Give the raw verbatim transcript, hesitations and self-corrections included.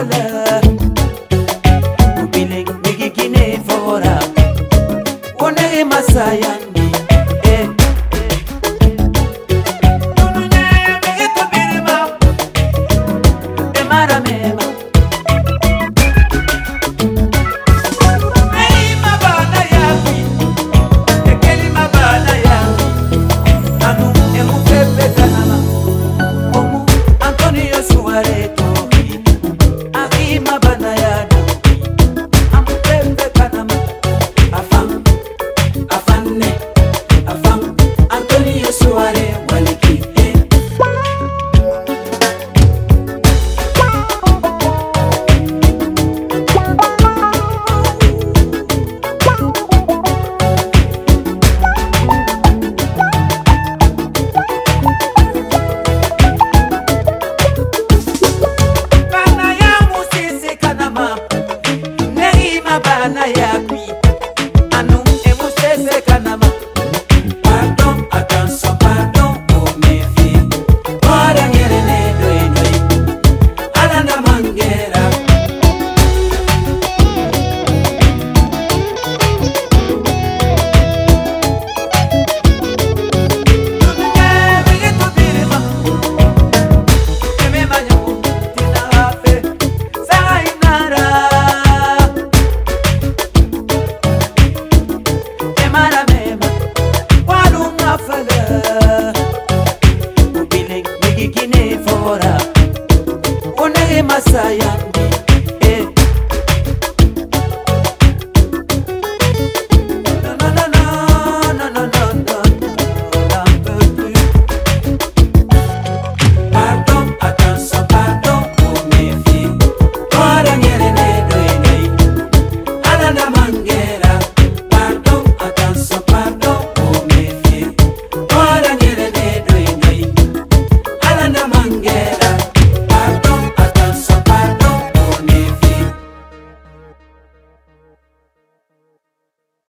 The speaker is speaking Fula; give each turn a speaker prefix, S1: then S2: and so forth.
S1: fala Ubile migikine fora One masayandi eh Tununye migitu birima Emara mema Meima bana yapi Ekeli mabana yapi Anu emu pepe kanama Omu Antonio Suareto Akima bana yana Amu pepe kanama Afam Afane Afam Antonio Suare waliki eh Bana ya musisi kanama Neima bana ya kui Anu emu sese kanama Pardon, attention, pardon, oh mes filles Ora ngere ne doi doi Alanda mangera Tunye bigitu birima Eme manyo tina hafe Saga inara Emara mema Walu mafala Ubile migikine fora One masayandi